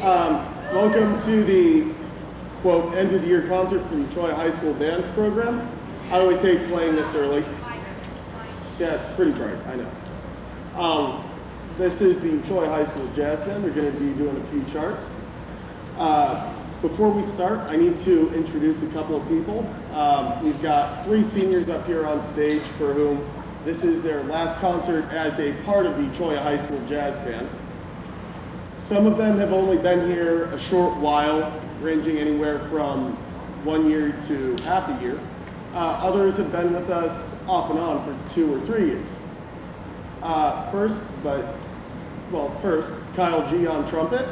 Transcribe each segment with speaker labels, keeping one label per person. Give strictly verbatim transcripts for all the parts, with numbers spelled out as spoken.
Speaker 1: Um, welcome to the, quote, end of the year concert for the Troy High School Dance Program. I always hate playing this early. Yeah, it's pretty bright, I know. Um, this is the Troy High School Jazz Band. They're going to be doing a few charts. Uh, before we start, I need to introduce a couple of people. Um, we've got three seniors up here on stage for whom this is their last concert as a part of the Troy High School Jazz Band. Some of them have only been here a short while, ranging anywhere from one year to half a year. Uh, others have been with us off and on for two or three years. Uh, first, but, well, first, Kyle G on trumpet.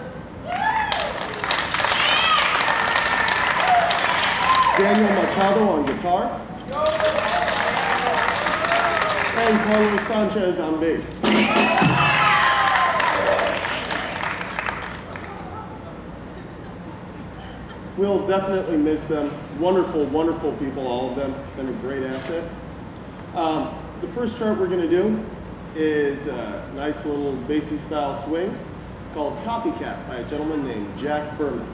Speaker 1: Daniel Machado on guitar. And Carlos Sanchez on bass. We'll definitely miss them. Wonderful, wonderful people, all of them. Been a great asset. Um, the first chart we're going to do is a nice little bassy style swing called Copycat by a gentleman named Jack Berman.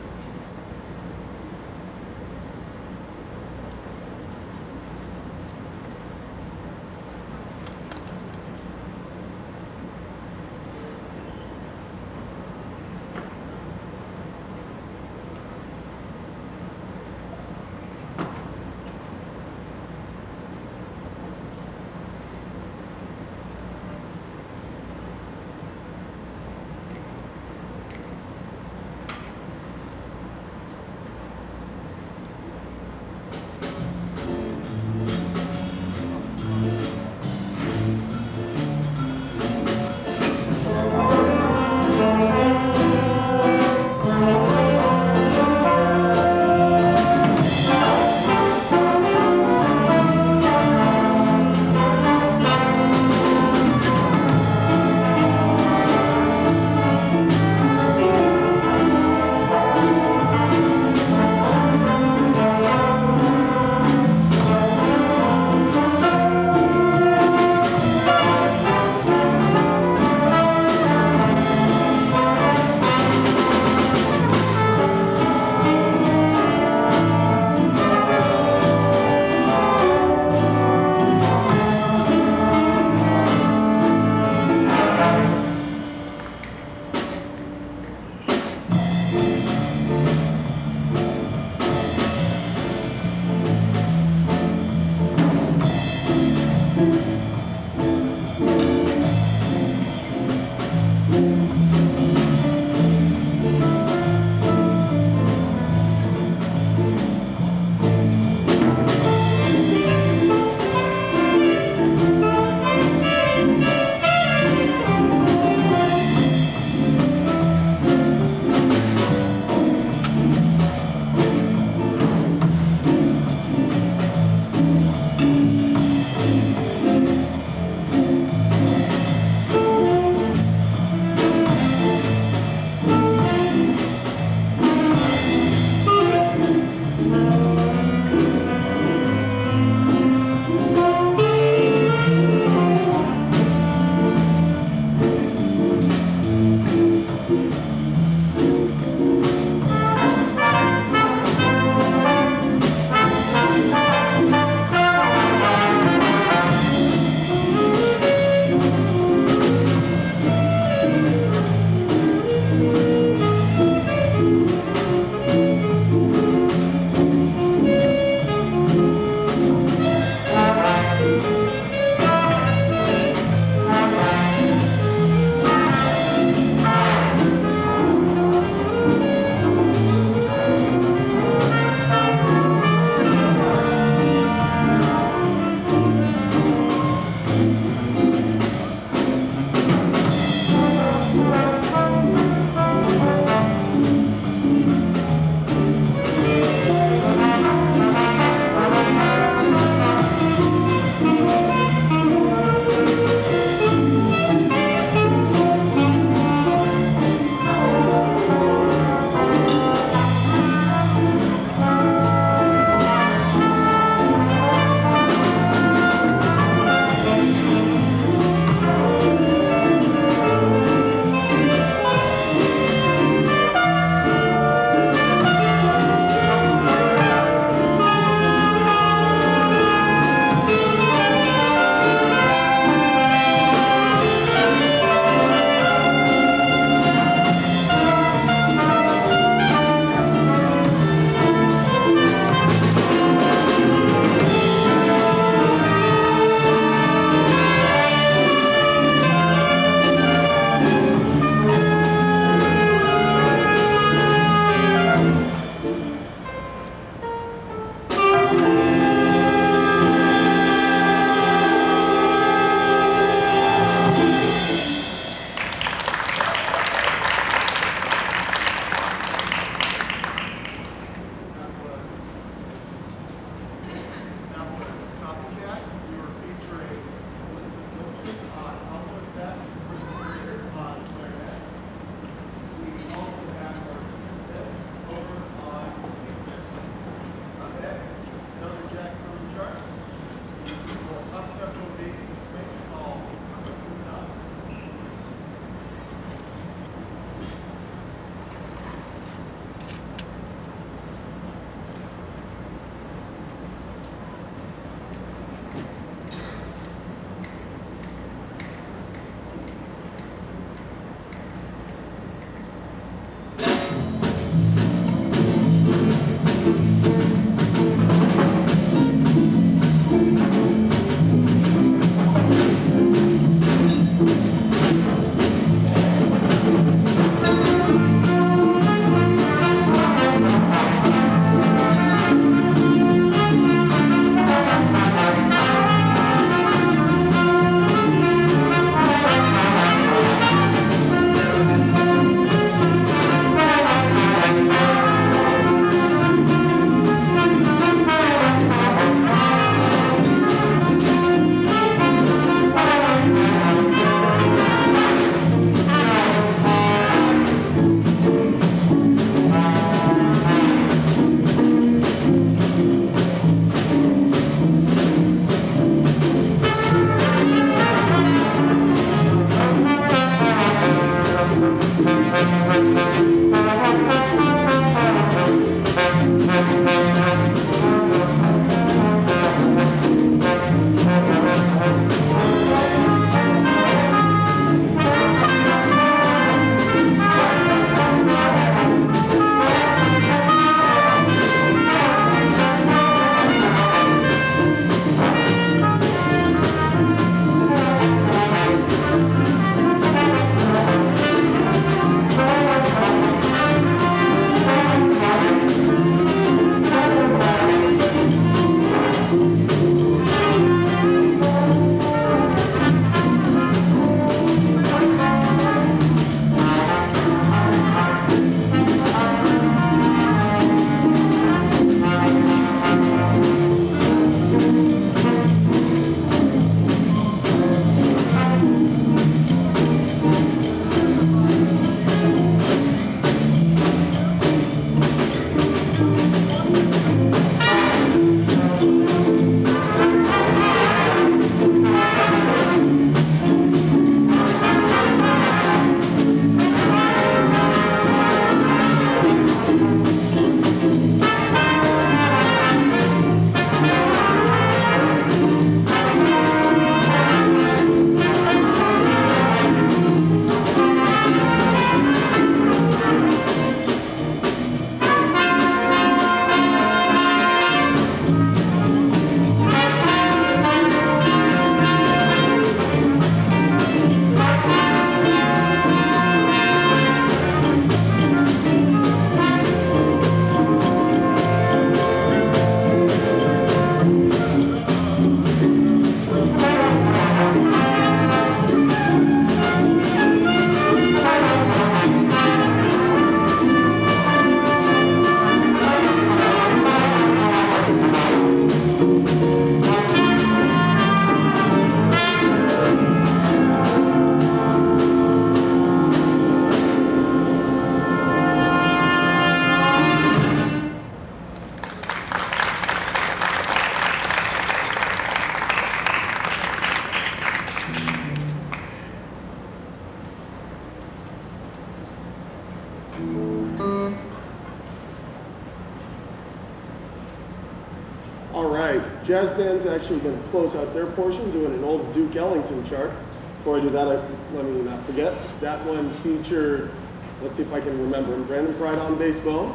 Speaker 1: All right, jazz band's actually going to close out their portion doing an old Duke Ellington chart. Before I do that, I, let me not forget, that one featured, let's see if I can remember him, Brandon Pride on bass bone,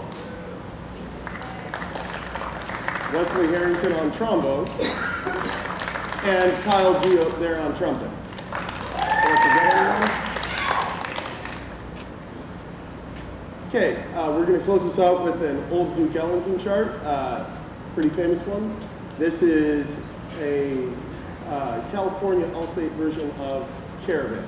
Speaker 1: Wesley Harrington on trombone, and Kyle G up there on trumpet. Did I forget anyone? Okay, uh, we're going to close this out with an old Duke Ellington chart, uh, pretty famous one. This is a uh, California all-state version of Caravan.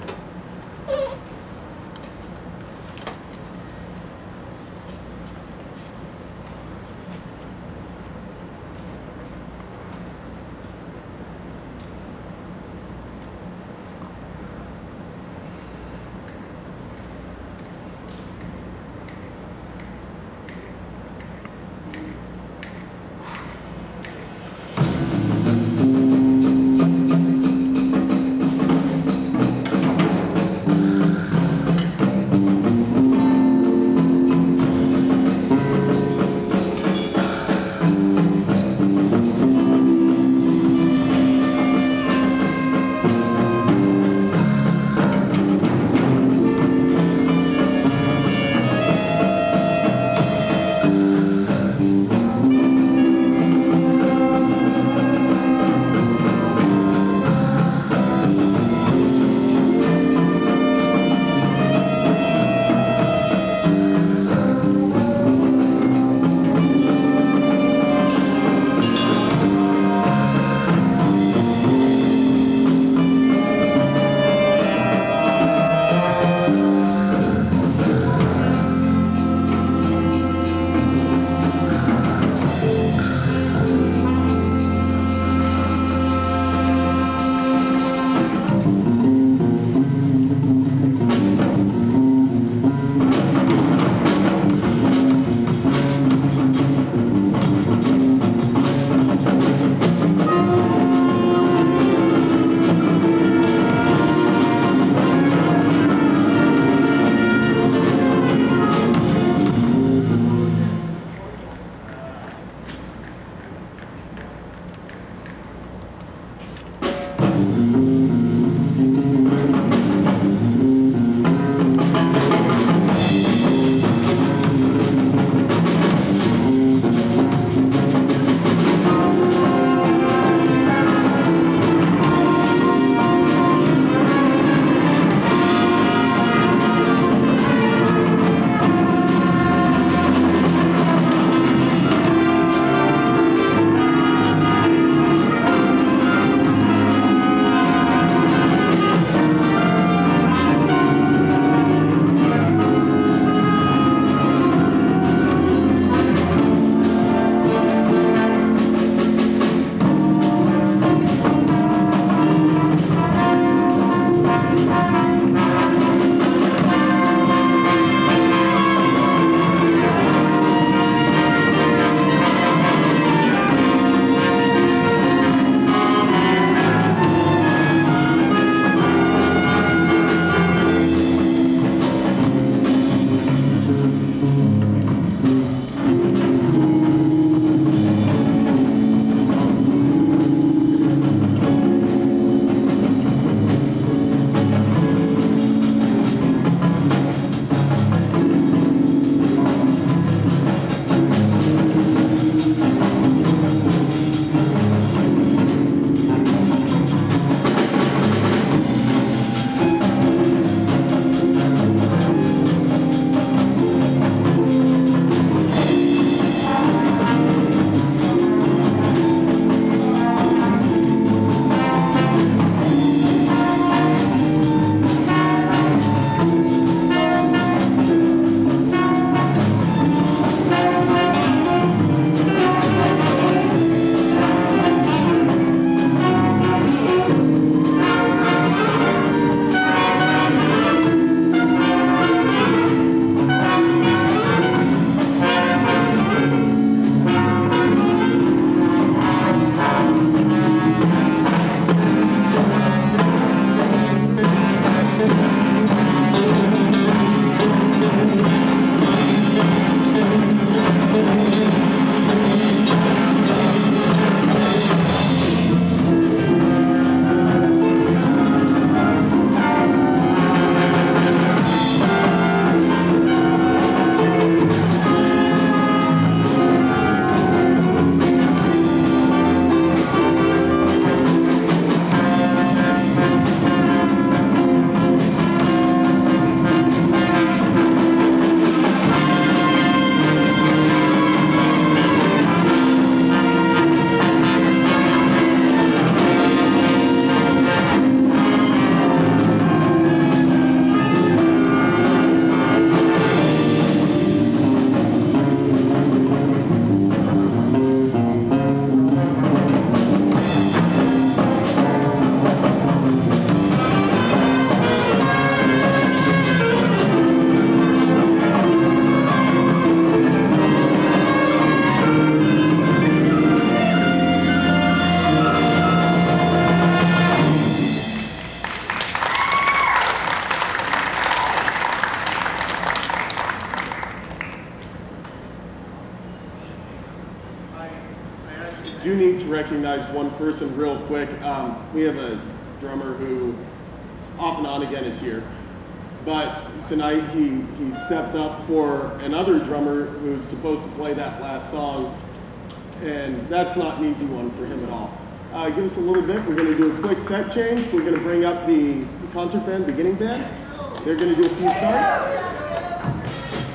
Speaker 1: do need to recognize one person real quick. Um, we have a drummer who off and on again is here. But tonight he, he stepped up for another drummer who's supposed to play that last song. And that's not an easy one for him at all. Uh, give us a little bit. We're going to do a quick set change. We're going to bring up the concert band, beginning band. They're going to do a few starts.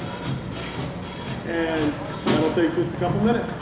Speaker 1: And that'll take just a couple minutes.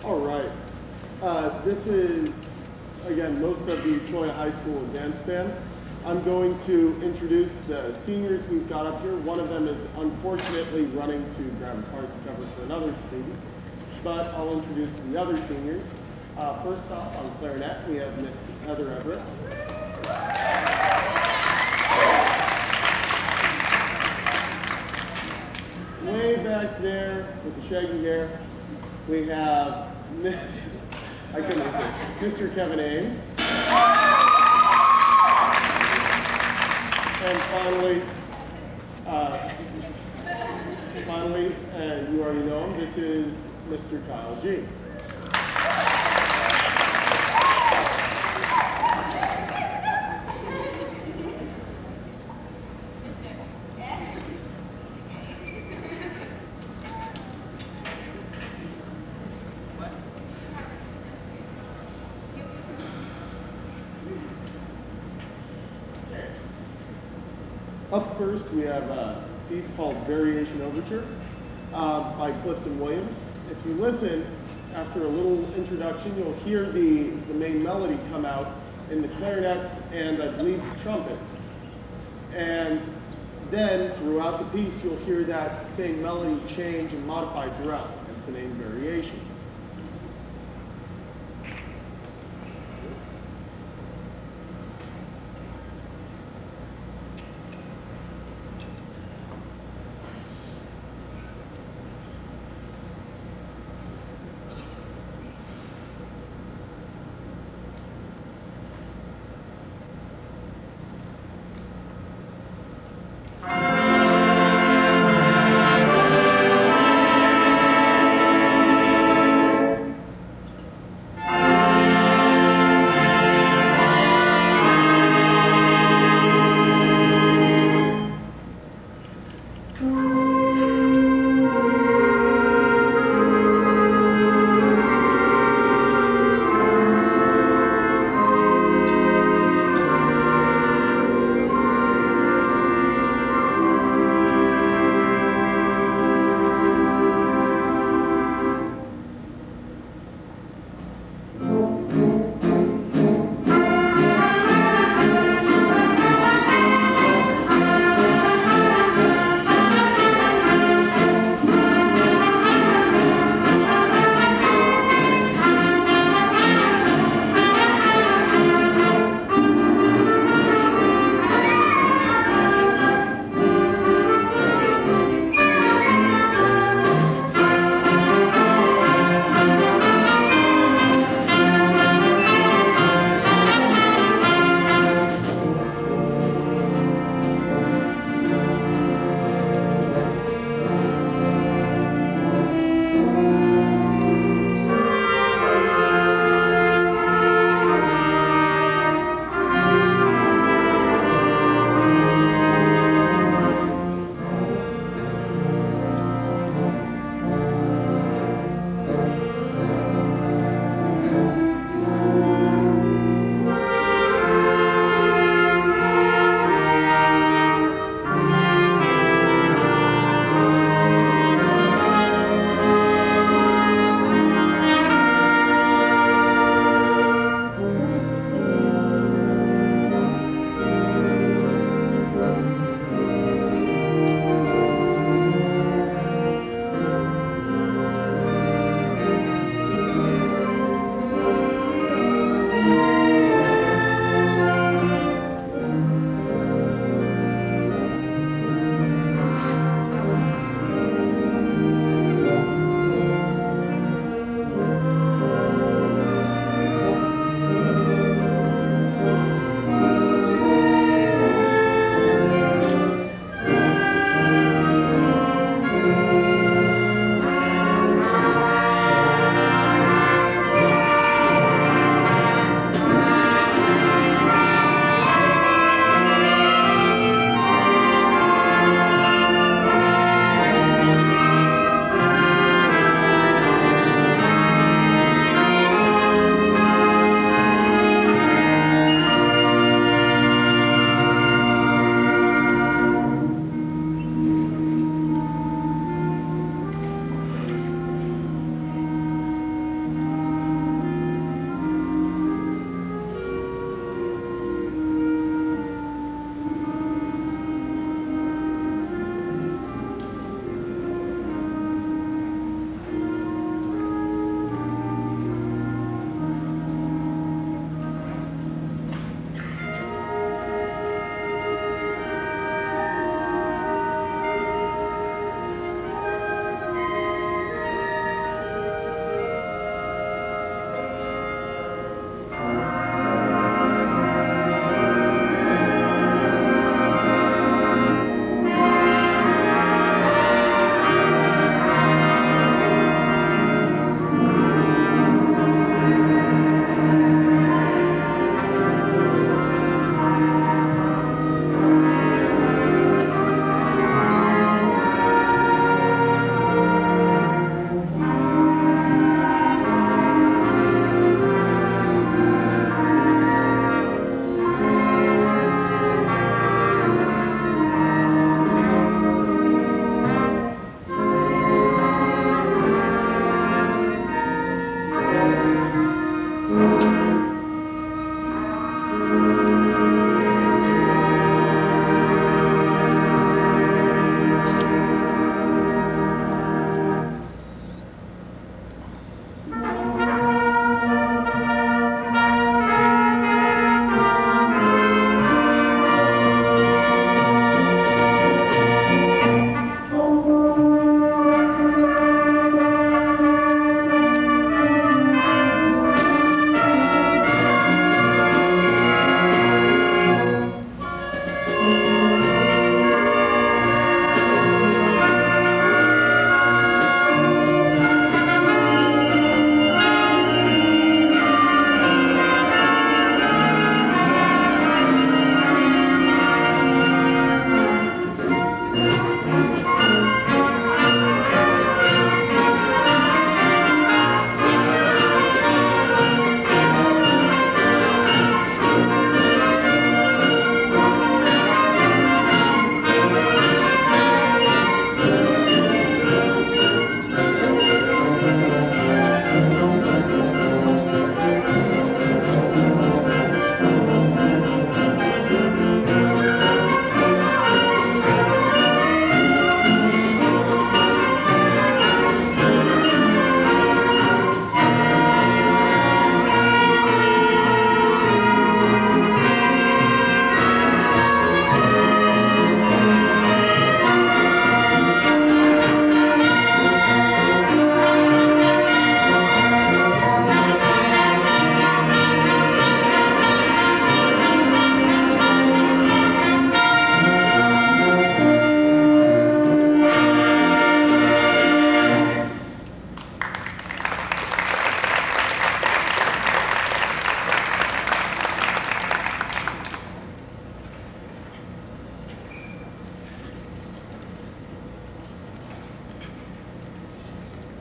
Speaker 1: All right. Uh, this is, again, most of the Troy High School dance band. I'm going to introduce the seniors we've got up here. One of them is unfortunately running to grab a card to cover for another student, but I'll introduce the other seniors. Uh, first off, on clarinet, we have Miss Heather Everett. Way back there with the shaggy hair, we have Miss, I couldn't resist, Mister Kevin Ames. And finally, uh, finally, uh, you already know him, this is Mister Kyle G. Up first, we have a piece called Variation Overture uh, by Clifton Williams. If you listen, after a little introduction, you'll hear the, the main melody come out in the clarinets and I believe the trumpets. And then throughout the piece, you'll hear that same melody change and modify throughout. Hence the name Variation.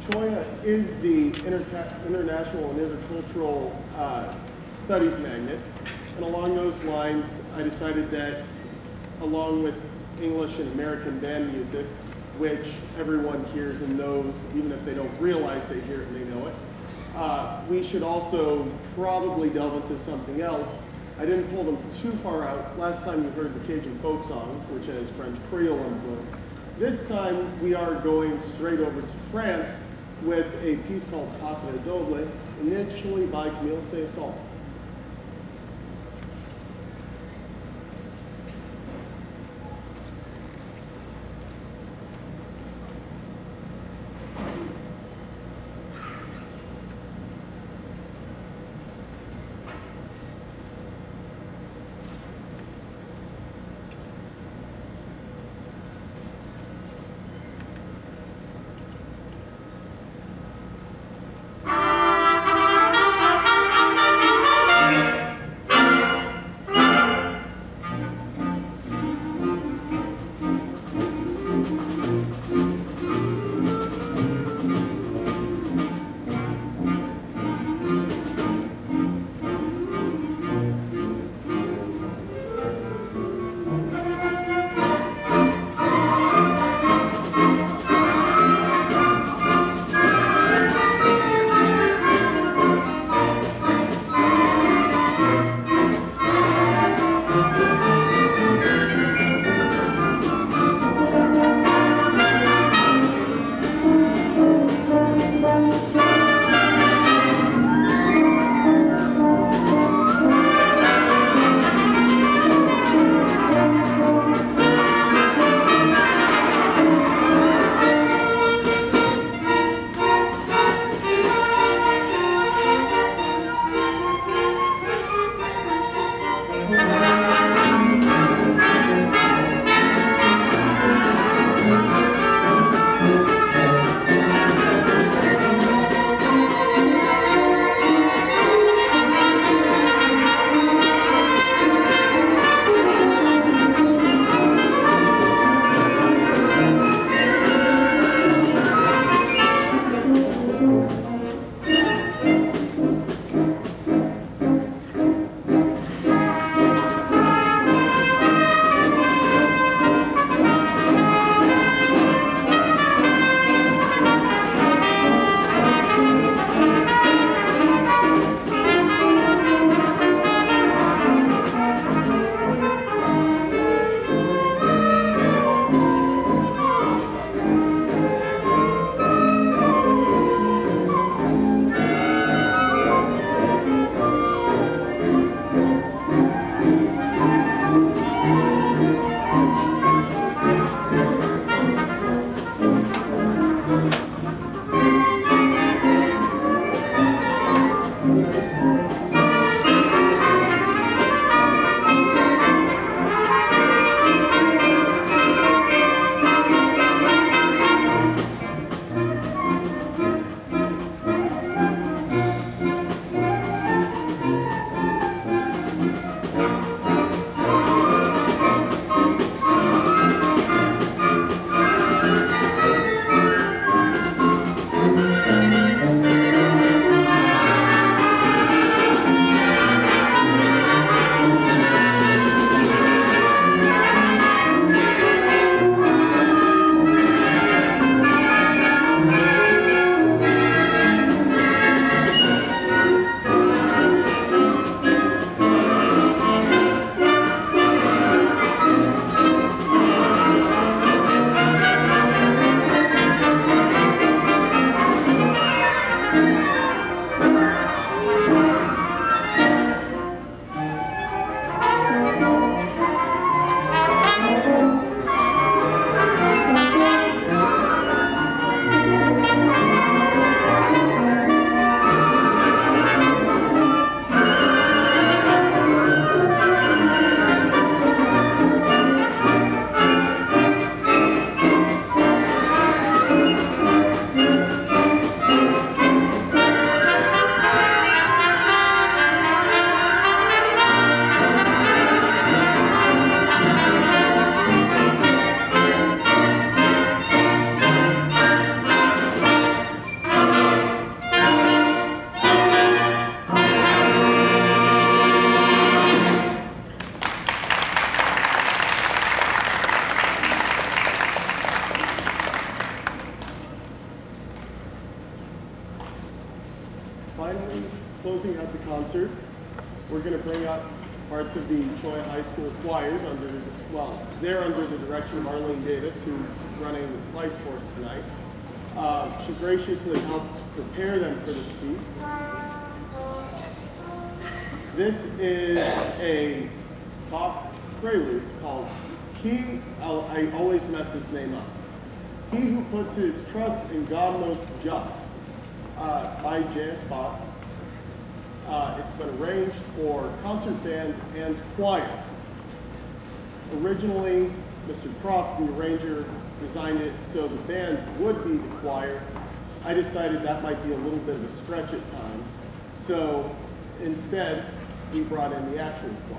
Speaker 1: Choya is the interca- international and intercultural uh, studies magnet, and along those lines, I decided that along with English and American band music, which everyone hears and knows, even if they don't realize they hear it and they know it, uh, we should also probably delve into something else. I didn't pull them too far out. Last time you heard the Cajun folk song, which has French Creole influence. This time we are going straight over to France with a piece called Paso Doble, initially by Camille Saint-Saëns. finally closing out the concert, we're going to bring up parts of the Troy High School choirs under, well, they're under the direction of Arlene Davis, who's running lights for us tonight. Uh, she graciously helped prepare them for this piece. This is a Bach prelude called He, I'll, I always mess his name up. He Who Puts His Trust in God Most Just, uh, by J S Bach. Uh, it's been arranged for concert band and choir. Originally, Mister Croft, the arranger, designed it so the band would be the choir. I decided that might be a little bit of a stretch at times, so instead, we brought in the actual choir.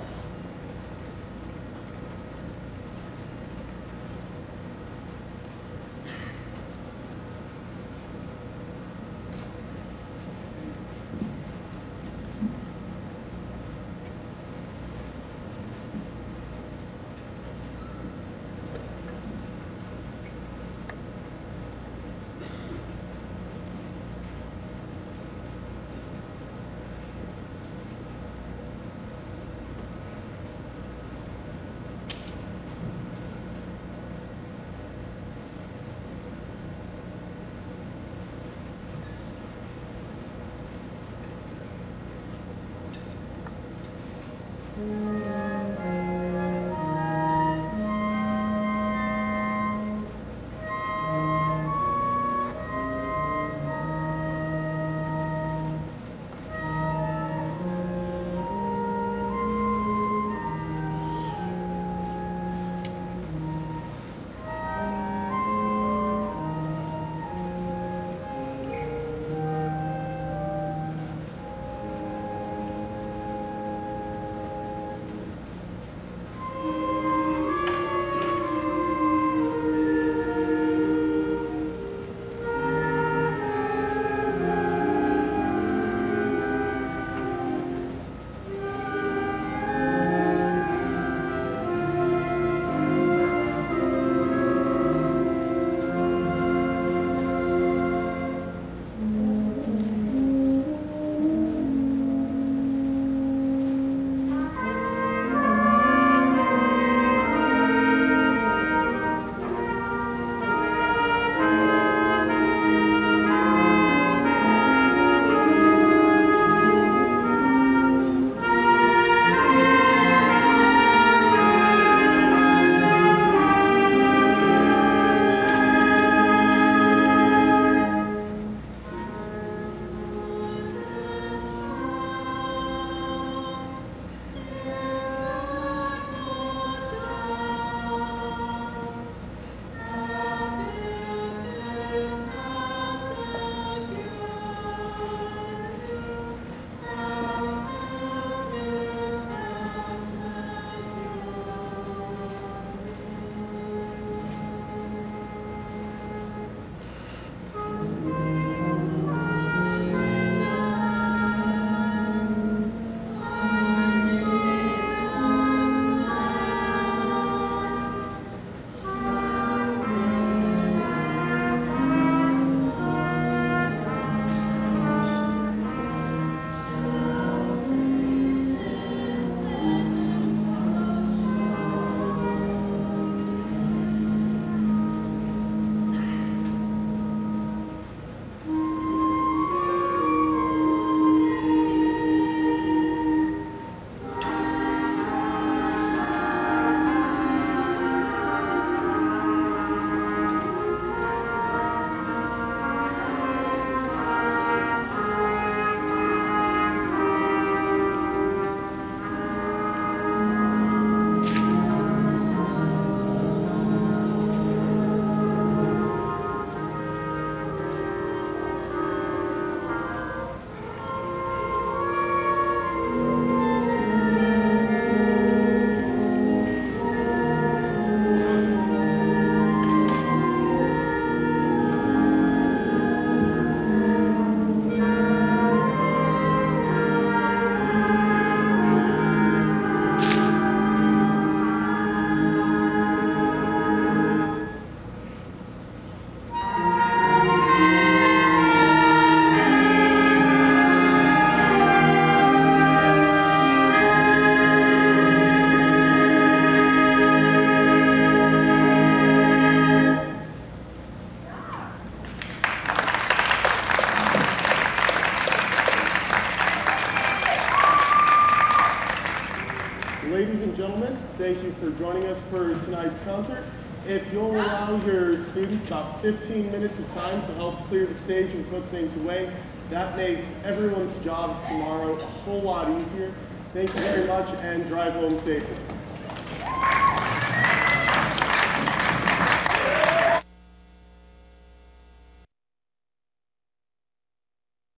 Speaker 1: thank you for joining us for tonight's concert. If you'll allow your students about fifteen minutes of time to help clear the stage and put things away, that makes everyone's job tomorrow a whole lot easier. Thank you very much and drive home safely.